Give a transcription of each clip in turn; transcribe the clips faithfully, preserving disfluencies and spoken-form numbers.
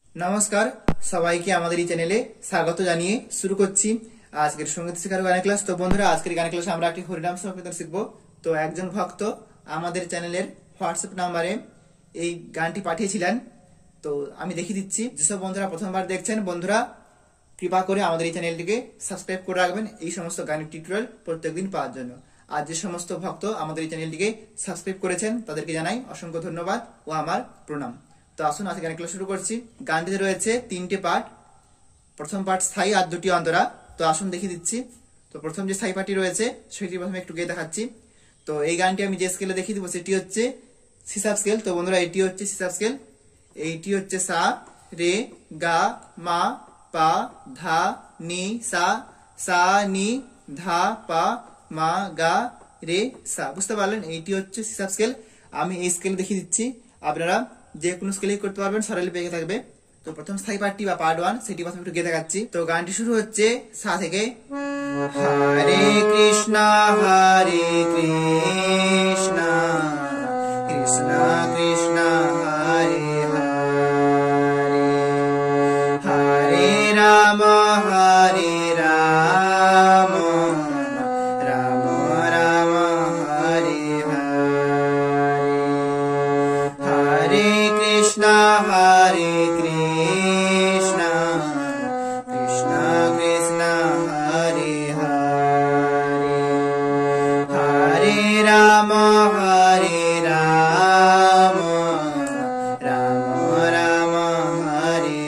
নমস্কার সবাইকে আমাদের এই চ্যানেলে স্বাগত জানিয়ে শুরু করছি আজকের সঙ্গীত শিক্ষার গানের ক্লাস। তো বন্ধুরা, আজকের গানের ক্লাসে আমরা একটি হরিনাম সংকীর্তন শিখব। তো একজন ভক্ত আমাদের চ্যানেলের হোয়াটসঅ্যাপ নাম্বারে এই গানটি পাঠিয়েছিলেন, তো আমি দেখিয়ে দিচ্ছি। যেসব বন্ধুরা প্রথমবার দেখছেন, বন্ধুরা কৃপা করে আমাদের এই চ্যানেলটিকে সাবস্ক্রাইব করে রাখবেন এই সমস্ত গানের টিউটোরিয়াল প্রত্যেকদিন পাওয়ার জন্য। আর যে সমস্ত ভক্ত আমাদের এই চ্যানেলটিকে সাবস্ক্রাইব করেছেন তাদেরকে জানাই অসংখ্য ধন্যবাদ ও আমার প্রণাম। তো আসুন আজকে গানের ক্লাস শুরু করছি। গানটিতে রয়েছে তিনটে পার্ট, প্রথম পার্ট স্থায়ী আর দুটি অন্তরা। তো আসুন দেখিয়ে দিচ্ছি। তো প্রথম যে স্থায়ী পার্টটি রয়েছে সেটি প্রথমে একটু গেয়ে দেখাচ্ছি। তো এই গানটি আমি যে স্কেলে দেখিয়ে দিব সেটি হচ্ছে সিসাব স্কেল। তো বন্ধুরা, এটি হচ্ছে সিসাব স্কেল, এইটি হচ্ছে সা রে গা মা পা ধা নি সা সা নি ধা পা মা গা রে সা। বুঝতে পারলেন, এইটি হচ্ছে সিসাব স্কেল। আমি এই স্কেল দেখিয়ে দিচ্ছি, আপনারা যে কোনো স্কেলেই করতে পারবেন, সরলে পেয়ে থাকবে। তো প্রথম স্থায়ী পার্টটি বা পার্ট ওয়ান সেটি প্রথমে একটু গেয়ে দেখাচ্ছি। তো গানটি শুরু হচ্ছে সা থেকে। হরে কৃষ্ণ হরে কৃষ্ণ কৃষ্ণ কৃষ্ণ হরে হরে হরে রাম হরে রাম রাম রাম হরে হরে হরে কৃষ্ণ হরে কৃষ্ণ কৃষ্ণ কৃষ্ণ হরে হরে হরে রাম হরে রাম রাম রাম হরে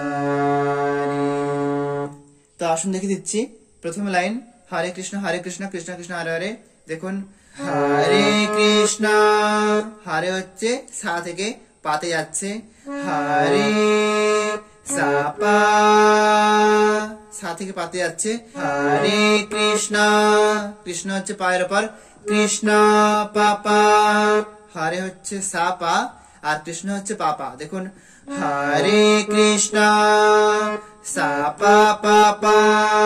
হরে। তো আসুন দেখে দিচ্ছি। প্রথম লাইন হরে কৃষ্ণ হরে কৃষ্ণ কৃষ্ণ কৃষ্ণ হরে হরে। দেখুন, হরে কৃষ্ণ, হরে হচ্ছে সা থেকে পাতে যাচ্ছে, হরে সা পা সা থেকে পাতে যাচ্ছে, হরে কৃষ্ণ, কৃষ্ণ হচ্ছে পায়ের ওপর, কৃষ্ণ পাপা, হরে হচ্ছে সা পা আর কৃষ্ণ হচ্ছে পাপা। দেখুন, হরে কৃষ্ণ সা পা পাপা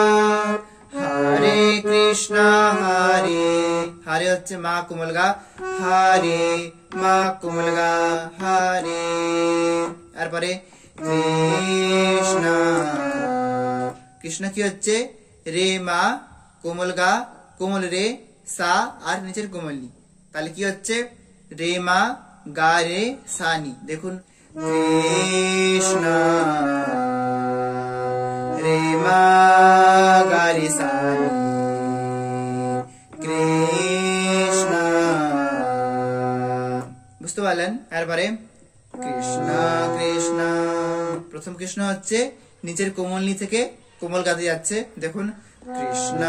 হরে কৃষ্ণ হরে হরে হচ্ছে মা কোমলগা, হরে মা কোমলগা হরে। তারপরে কৃষ্ণ, কৃষ্ণ কি হচ্ছে রে মা কোমলগা কোমল রে সা আর নিচের কোমলনি, তাহলে কি হচ্ছে রে মা গা রে সা নি। দেখুন, কৃষ্ণ রে মা গা রে সা নি কৃষ্ণ। বুঝতে পারলেন? এরপরে কৃষ্ণ কৃষ্ণ, প্রথম কৃষ্ণ হচ্ছে নিচের কোমলনি থেকে কোমল গাতে যাচ্ছে। দেখুন, কৃষ্ণ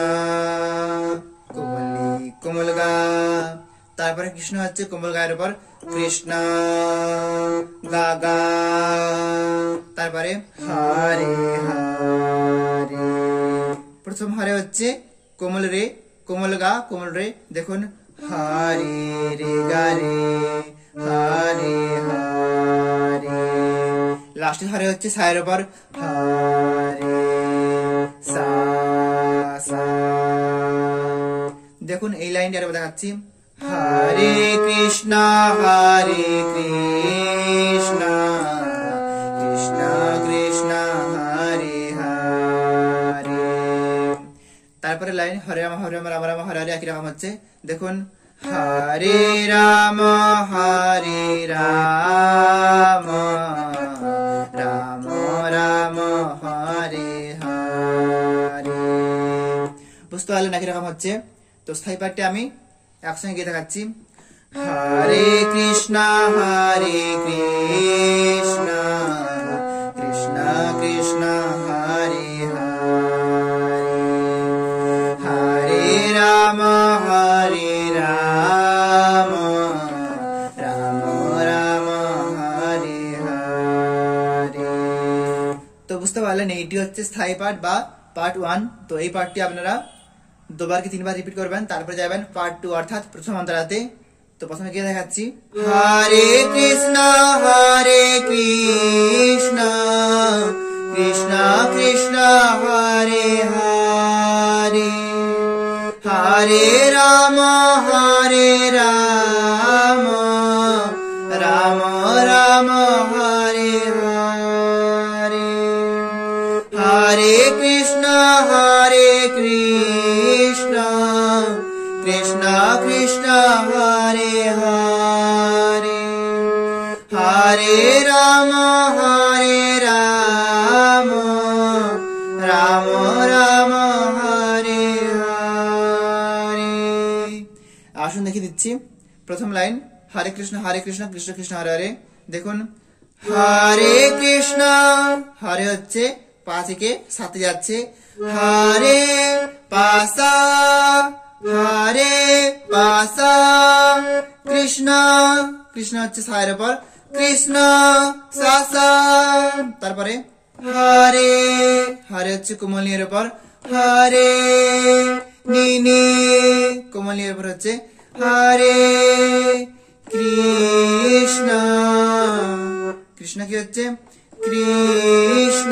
কোমলনি কোমল গা, তারপরে কৃষ্ণ হচ্ছে কোমল গায়ের উপর, কৃষ্ণ গা গা, তারপরে হরে হরে। প্রথম হরে হচ্ছে কোমল রে কোমল গা কোমল রে। দেখুন, হরে রে গা রে হরে হরে। লাস্ট হরে হচ্ছে সায়ের উপর, হরে সা সা। দেখুন, এই লাইনটা আরেকবার দেখাচ্ছি। হরে কৃষ্ণ হরে কৃষ্ণ কৃষ্ণ কৃষ্ণ হরে হরে। তারপরে লাইন হরে রাম হরে রাম রাম রাম হরে হরে, একই রকম হচ্ছে। দেখুন, হরে রাম হরে রাম রাম রাম হরে হরে। বুঝতে পারলেন একই রকম হচ্ছে। তো স্থায়ী পাঠটি আমি একসঙ্গে গিয়ে দেখাচ্ছি। হরে কৃষ্ণ হরে কৃষ্ণ কৃষ্ণ কৃষ্ণ হরে হরে হরে রাম হরে রাম রাম রাম হরে হরে। তো বুঝতে পারলেন, এইটি হচ্ছে স্থায়ী পাঠ বা পার্ট ওয়ান। তো এই পার্টটি আপনারা দুবার কি তিনবার রিপিট করবেন, তারপরে যাবেন পার্ট টু অর্থাৎ প্রথম অন্তরাতে। তো প্রথমে গিয়ে দেখাচ্ছি। হরে কৃষ্ণ হরে কৃষ্ণ কৃষ্ণ কৃষ্ণ হরে হরে হরে রাম হরে রাম রাম রাম হরে হরে। हरे कृष्णा हरे कृष्णा कृष्णा कृष्णा हरे हरे हरे राम हरे राम राम राम हरे हरे। আসুন দেখিয়ে দিচ্ছি প্রথম লাইন হরে কৃষ্ণ হরে কৃষ্ণ কৃষ্ণ কৃষ্ণ হরে হরে। দেখুন হরে কৃষ্ণ হরে হচ্ছে পা থেকে সাথে যাচ্ছে, হরে পাসা হরে পাসা কৃষ্ণ কৃষ্ণ হচ্ছে সায়ের উপর, কৃষ্ণ সাসা তারপরে হরে হরে হচ্ছে কোমলির উপর, হরে নি কোমলির উপর হচ্ছে হরে কৃষ্ণ কৃষ্ণ কি হচ্ছে কৃষ্ণ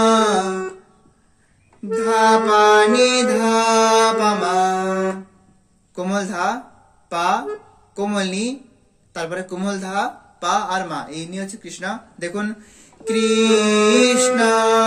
ধাপানি ধাপামা কোমল ধা পা কোমল নি তারপরে কোমল ধা পা আর মা এই নিয়ে হচ্ছে কৃষ্ণ। দেখুন কৃষ্ণ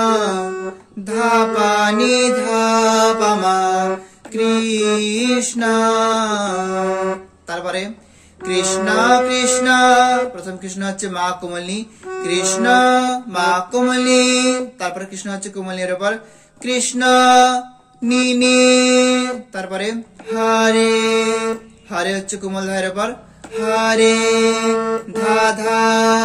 ধাপানি ধাপামা কৃষ্ণ তারপরে কৃষ্ণ কৃষ্ণ প্রথম কৃষ্ণ হচ্ছে মা কোমলনি, কৃষ্ণ মা কোমলনি তারপরে কৃষ্ণ হচ্ছে কোমলের উপর, কৃষ্ণ নি নি তারপরে হরে হরে হচ্ছে কোমল ধায়ের উপর, হরে ধা ধা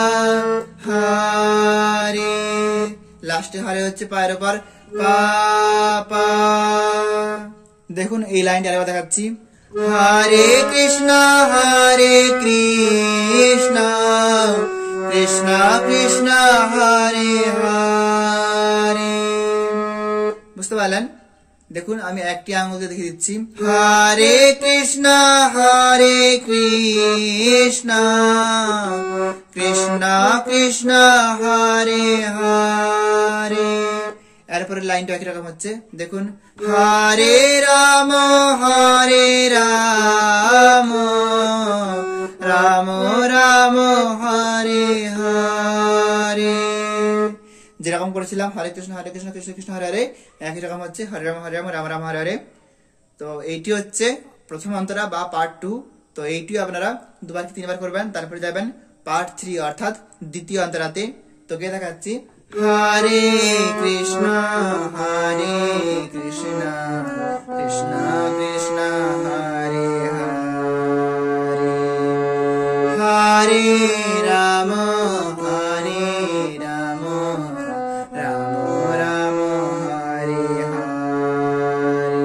হরে লাস্টে হরে হচ্ছে পায়ের উপর পা পা। দেখুন এই লাইনটা আরেকবার দেখাচ্ছি, হরে কৃষ্ণ হরে কৃষ্ণ কৃষ্ণ কৃষ্ণ হরে হরে। বুঝতে পারলেন? দেখুন আমি একটি আঙুল দিয়ে দেখিয়ে দিচ্ছি, হরে কৃষ্ণ হরে কৃষ্ণ কৃষ্ণ কৃষ্ণ হরে হরে। এরপরে লাইনটা একই রকম হচ্ছে, দেখুন হরে রাম হরে রাম রাম রাম হরে হরে। যেরকম করেছিলাম হরে কৃষ্ণ হরে কৃষ্ণ কৃষ্ণ কৃষ্ণ হরে হরে, একই রকম হচ্ছে হরে রাম হরে রাম রাম রাম হরে হরে। তো এইটি হচ্ছে প্রথম অন্তরা বা পার্ট টু। তো এইটিও আপনারা দুবার কি তিনবার করবেন, তারপরে যাবেন পার্ট থ্রি অর্থাৎ দ্বিতীয় অন্তরাতে। তো কে দেখাচ্ছি, হরে কৃষ্ণ হরে কৃষ্ণ কৃষ্ণ কৃষ্ণ হরে হরে হরে রাম হরে রাম রাম রাম হরে হরে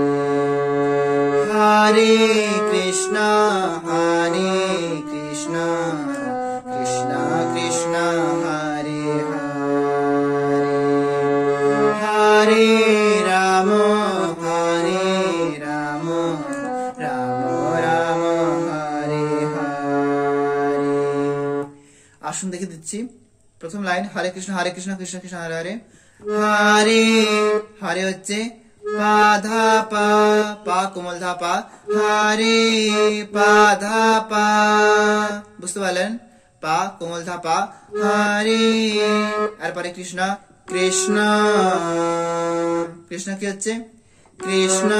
হরে কৃষ্ণ হরে কৃষ্ণ কৃষ্ণ কৃষ্ণ হরে হরে হরে রাম হরে রাম রাম রাম হরে হরে। আসুন দেখে দিচ্ছি প্রথম লাইন হরে কৃষ্ণ হরে কৃষ্ণ কৃষ্ণ কৃষ্ণ হরে হরে। হরে হরে হচ্ছে পা ধা পা পা কোমল ধা পা, হরে পা ধা পা বুঝতে পারলেন, পা কোমল ধা পা হরে। এরপরে কৃষ্ণ কৃষ্ণ কৃষ্ণ কি হচ্ছে কৃষ্ণ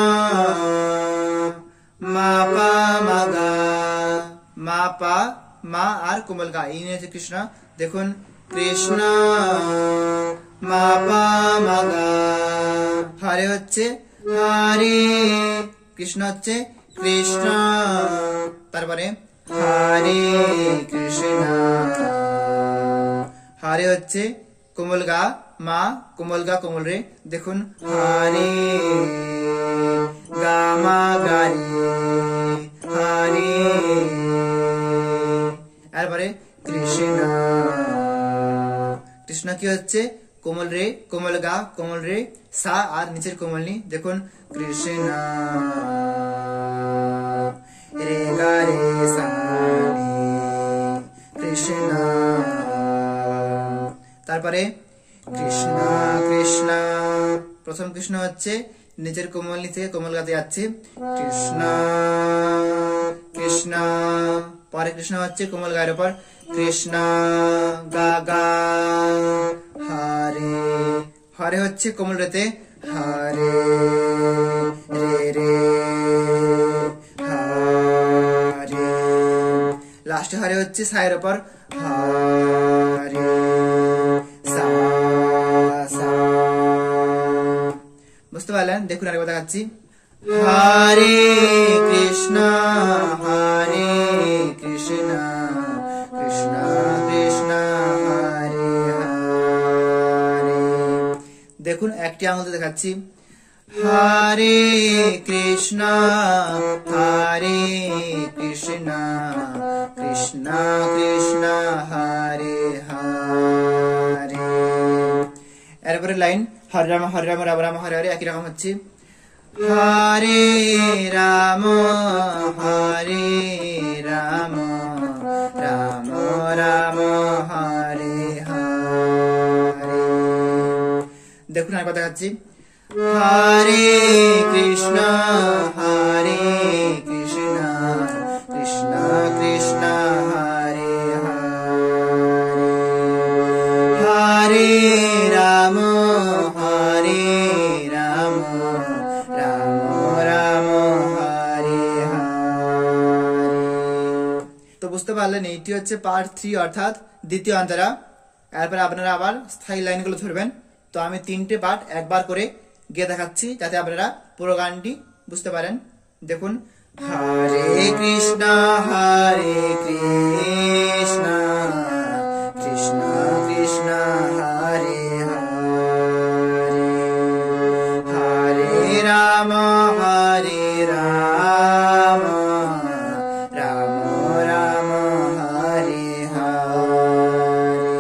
মা পা মা গা মা পা মা আর কোমল গা এই হচ্ছে কৃষ্ণ। দেখুন কৃষ্ণ মা পা মা গা হরে হচ্ছে হরে কৃষ্ণ হচ্ছে কৃষ্ণ তারপরে হরে কৃষ্ণ হরে হচ্ছে কোমল গা মা কোমল গা কোমল রে। দেখুন হরে গা মা গা রে হরে। এরপরে কৃষ্ণ কৃষ্ণ কি হচ্ছে কোমল রে কোমল গা কোমল রে সা আর নিচের কোমল নি। দেখুন কৃষ্ণ রে গা রে সা কৃষ্ণ তারপরে কৃষ্ণ কৃষ্ণ প্রথম কৃষ্ণ হচ্ছে নিচের কোমল নি থেকে কোমল গাতে যাচ্ছে কৃষ্ণ কৃষ্ণ পরে কৃষ্ণ হচ্ছে কোমল গায়ের উপর কৃষ্ণ গা গা হরে হরে হচ্ছে কোমল রেতে হরে রে রে হরে। লাস্টে হরে হচ্ছে সায়ের উপর হরে সা সা। বুঝতে পারলেন? দেখুন আরেকবার দেখাচ্ছি। হরে কৃষ্ণ হরে কৃষ্ণ কৃষ্ণ কৃষ্ণ হরে হরে। দেখুন একটি আঙুল দেখাচ্ছি। হরে কৃষ্ণ হরে কৃষ্ণ কৃষ্ণ কৃষ্ণ হরে হরে। এরপরে লাইন হরে রাম হরে রাম রাম রাম হরে হরে একই রকম হচ্ছে। হরে রাম হরে রাম রাম রাম হরে হরে। দেখুন আরেকবার দেখাচ্ছি। হরে কৃষ্ণ হরে কৃষ্ণ কৃষ্ণ কৃষ্ণ হরে হরে। হরে রাম হরে রাম রাম রাম হরে হরে। তো বুঝতে পারলেন এইটি হচ্ছে পার্ট থ্রি অর্থাৎ দ্বিতীয় অন্তরা। এরপরে আপনারা আবার স্থায়ী লাইনগুলো ধরবেন। তো আমি তিনটে পার্ট একবার করে গিয়ে দেখাচ্ছি যাতে আপনারা পুরো গানটি বুঝতে পারেন। দেখুন। হরে কৃষ্ণ হরে কৃষ্ণ কৃষ্ণ কৃষ্ণ হরে হরে। হরে রাম হরে রাম রাম রাম হরে হরে।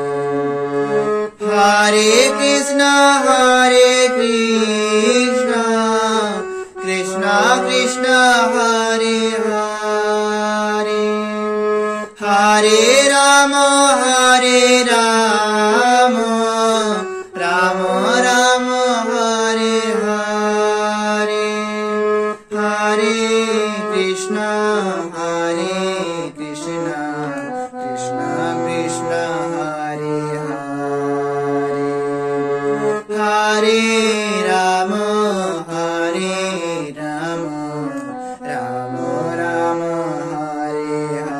হরে কৃষ্ণ হরে কৃষ্ণ কৃষ্ণ কৃষ্ণ হরে হরে। হরে রাম হরে রাম রাম রাম হরে হরে। হরে কৃষ্ণ হরে কৃষ্ণ কৃষ্ণ কৃষ্ণ হরে হরে। হরে রাম হরে রাম রাম রাম হরে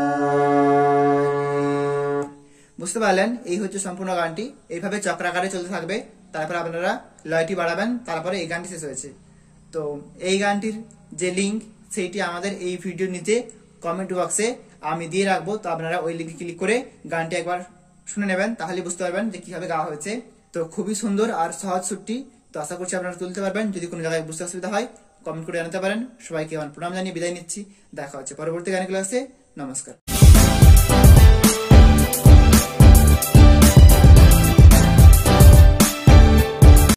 হরে। বুঝতে পারলেন? এই হচ্ছে সম্পূর্ণ গানটি। এইভাবে চক্রাকারে চলতে থাকবে। তারপর আপনারা লয়টি বাড়াবেন, তারপরে এই গানটি শেষ হয়েছে। তো এই গানটির যে লিঙ্ক সেইটি আমাদের এই ভিডিওর নিচে কমেন্ট বক্সে আমি দিয়ে রাখবো। তো আপনারা ওই লিঙ্কে ক্লিক করে গানটি একবার শুনে নেবেন, তাহলে বুঝতে পারবেন যে কিভাবে গাওয়া হয়েছে। তো খুবই সুন্দর আর সহজ সুরটি। তো আশা করছি আপনারা তুলতে পারবেন। যদি কোনো জায়গায় বুঝতে অসুবিধা হয় কমেন্ট করে জানাতে পারেন। সবাইকে আমার প্রণাম জানিয়ে বিদায় নিচ্ছি। দেখা হচ্ছে পরবর্তী গানের ক্লাসে। নমস্কার।